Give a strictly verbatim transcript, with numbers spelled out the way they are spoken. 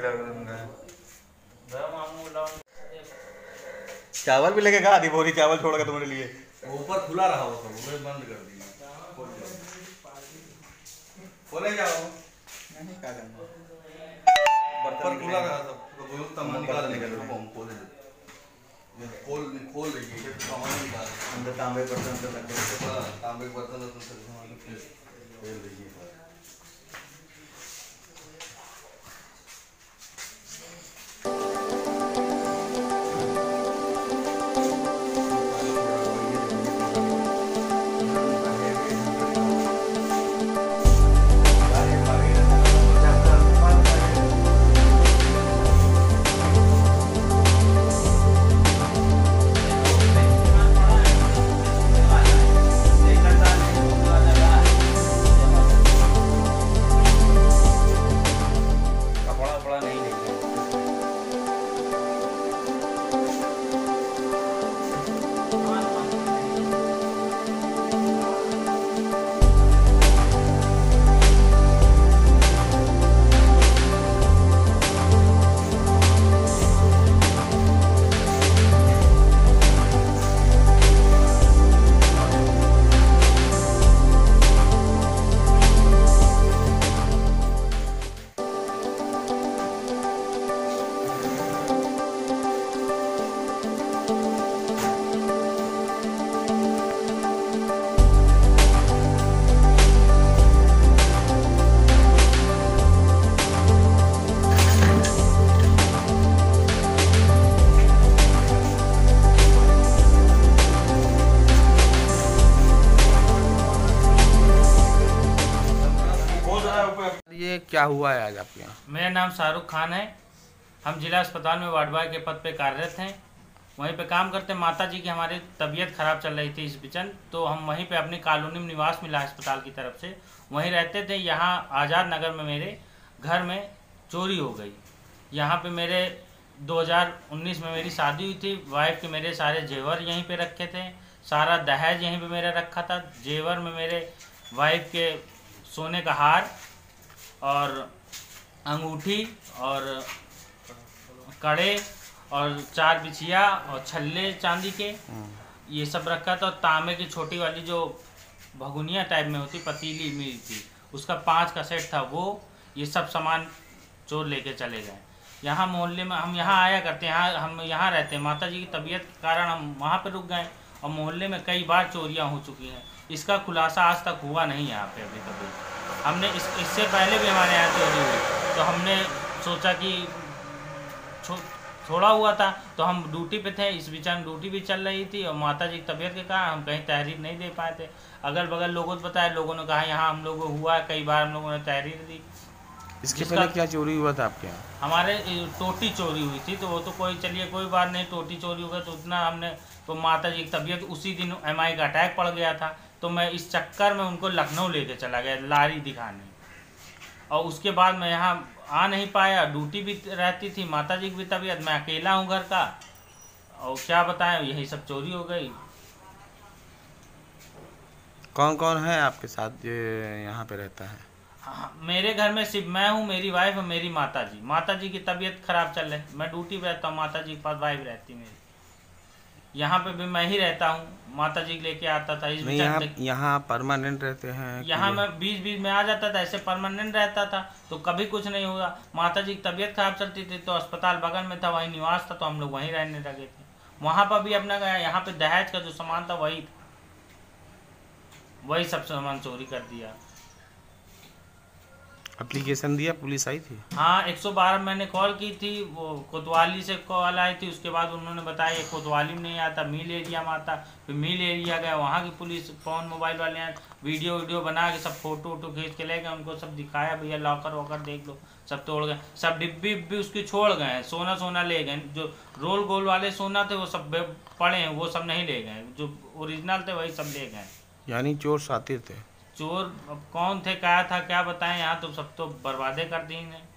चावल भी लेके गया, आधी बोरी चावल छोड़ के तुम्हारे लिए। ऊपर खुला रहा वो सब, वो बंद कर दिया। खोले जाओ नहीं क्या करना, बर्तन खुला रहा सब, तो वो सामान निकाल निकल वो हम खोल दे, खोल खोल लीजिए सामान निकाल अंदर तांबे के बर्तन अंदर रख के, हां तांबे के बर्तन अंदर से सामान खोल लीजिए। ये क्या हुआ है आज आपके यहाँ? मेरा नाम शाहरुख खान है। हम जिला अस्पताल में वार्ड बॉय के पद पे कार्यरत हैं। वहीं पे काम करते माता जी की हमारी तबीयत खराब चल रही थी इस बीचन, तो हम वहीं पे अपनी कॉलोनी में निवास मिला अस्पताल की तरफ से, वहीं रहते थे। यहाँ आज़ाद नगर में मेरे घर में चोरी हो गई। यहाँ पे मेरे दो हज़ार उन्नीस में मेरी शादी हुई थी। वाइफ के मेरे सारे जेवर यहीं पे रखे थे, सारा दहेज यहीं पे मेरा रखा था। जेवर में मेरे वाइफ के सोने का हार और अंगूठी और कड़े और चार बिछिया और छल्ले चांदी के, ये सब रखा था। और तांबे की छोटी वाली जो भगुनिया टाइप में होती पतीली मिली थी, उसका पाँच का सेट था। वो ये सब सामान चोर लेके चले गए। यहाँ मोहल्ले में हम यहाँ आया करते हैं, यहाँ हम यहाँ रहते हैं। माता जी की तबीयत के कारण हम वहाँ पे रुक गए और मोहल्ले में कई बार चोरियाँ हो चुकी हैं। इसका खुलासा आज तक हुआ नहीं यहाँ पे अभी कभी। हमने इस इससे पहले भी हमारे यहाँ चोरी हुई, तो हमने सोचा कि छो छोड़ा हुआ था, तो हम ड्यूटी पे थे। इस बीच में ड्यूटी भी चल रही थी और माता जी की तबीयत के कारण हम कहीं तहरीर नहीं दे पाए थे। अगल बगल लोगों को बताया, लोगों ने कहा यहाँ हम लोगों को हुआ है, कई बार हम लोगों ने तहरीर दी। इसके पहले क्या चोरी हुआ था आपके यहाँ? हमारे टोटी चोरी हुई थी, तो वो तो कोई चलिए कोई बात नहीं, टोटी चोरी हो गई तो उतना हमने, तो माता जी की तबीयत उसी दिन एम आई का अटैक पड़ गया था, तो मैं इस चक्कर में उनको लखनऊ लेके चला गया लारी दिखाने। और उसके बाद मैं यहाँ आ नहीं पाया, ड्यूटी भी रहती थी, माता जी की भी तबीयत, मैं अकेला हूँ घर का, और क्या बताएं यही सब चोरी हो गई। कौन कौन है आपके साथ ये यहाँ पे रहता है? हाँ, मेरे घर में सिर्फ मैं हूँ, मेरी वाइफ और मेरी माता जी। माता जी की तबीयत खराब चल रही, मैं ड्यूटी पे रहता हूँ, माता जी के पास वाइफ रहती मेरी। यहाँ पे भी मैं ही रहता हूँ, माता जी लेके आता था। इस यहाँ यहाँ परमानेंट रहते हैं? यहाँ मैं बीच बीच में आ जाता था, ऐसे परमानेंट रहता था तो कभी कुछ नहीं हुआ। माता जी की तबीयत खराब चलती थी तो अस्पताल बगल में था, वहीं निवास था, तो हम लोग वहीं रहने लगे थे। वहाँ पर भी अपना गया, यहाँ पे दहेज का जो सामान था वही वही सब सामान चोरी कर दिया। एप्लीकेशन दिया, पुलिस आई थी? हाँ, एक सौ बारह मैंने कॉल की थी, वो कोतवाली से कॉल आई थी। उसके बाद उन्होंने बताया ये कोतवाली में नहीं आता, मिल एरिया में आता। फिर मिल एरिया गया, वहाँ की पुलिस फोन मोबाइल वाले हैं, वीडियो वीडियो बना के सब फोटो वोटो खींच के ले गए। उनको सब दिखाया, भैया लॉकर वॉकर देख लो, सब तोड़ गए। सब डिब्बी उब्बी उसकी छोड़ गए, सोना सोना ले गए। जो रोल गोल वाले सोना थे वो सब पड़े हैं, वो सब नहीं ले गए। जो ओरिजिनल थे वही सब ले गए। यानी चोर शातिर थे? चोर अब कौन थे, क्या था, क्या बताएं। यहाँ तो सब तो बर्बादे कर दी इन्हें।